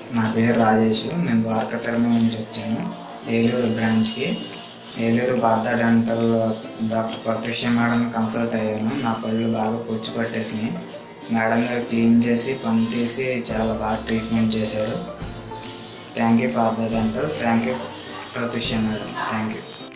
నా పేరు రాజేష్. నేను ద్వారకతిరుమ నుంచి వచ్చాను ఏలూరు బ్రాంచ్కి. Eluru Partha dental doctor Prathyaksha madam consult అయ్యాను. నా పళ్ళు బాగా పుచ్చి పట్టేసినాయి. మేడం గారు క్లీన్ చేసి పని తీసి చాలా బాగా ట్రీట్మెంట్ చేశారు. Thank you Partha dental. Thank you Pratyaksha madam. Thank you.